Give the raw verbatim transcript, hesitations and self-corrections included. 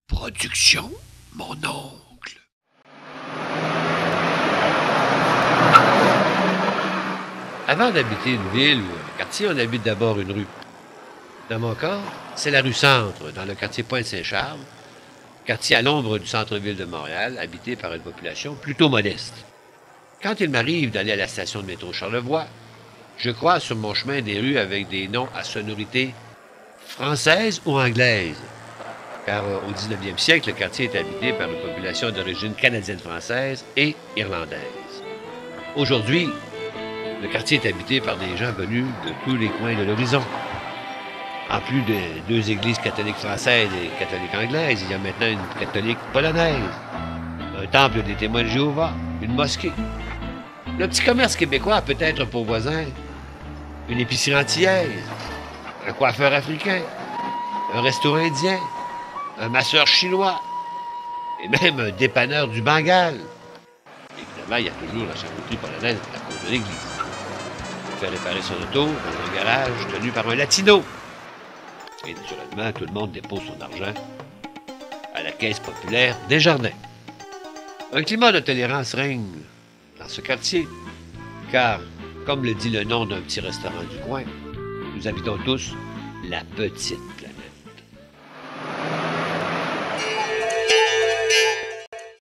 Production, mon oncle. Avant d'habiter une ville ou un quartier, on habite d'abord une rue. Dans mon cas, c'est la rue Centre, dans le quartier Pointe-Saint-Charles, quartier à l'ombre du centre-ville de Montréal, habité par une population plutôt modeste. Quand il m'arrive d'aller à la station de métro Charlevoix, je croise sur mon chemin des rues avec des noms à sonorité française ou anglaise, car euh, au dix-neuvième siècle, le quartier est habité par une population d'origine canadienne-française et irlandaise. Aujourd'hui, le quartier est habité par des gens venus de tous les coins de l'horizon. En plus de deux églises catholiques françaises et catholiques anglaises, il y a maintenant une catholique polonaise, un temple des témoins de Jéhovah, une mosquée. Le petit commerce québécois a peut-être pour voisin une épicerie antillaise, un coiffeur africain, un restaurant indien, un masseur chinois et même un dépanneur du Bengale. Évidemment, il y a toujours la charcuterie polonaise à cause de l'église. On fait réparer son auto dans un garage tenu par un latino. Et naturellement, tout le monde dépose son argent à la caisse populaire des jardins. Un climat de tolérance règne dans ce quartier, car, comme le dit le nom d'un petit restaurant du coin, nous habitons tous la petite place.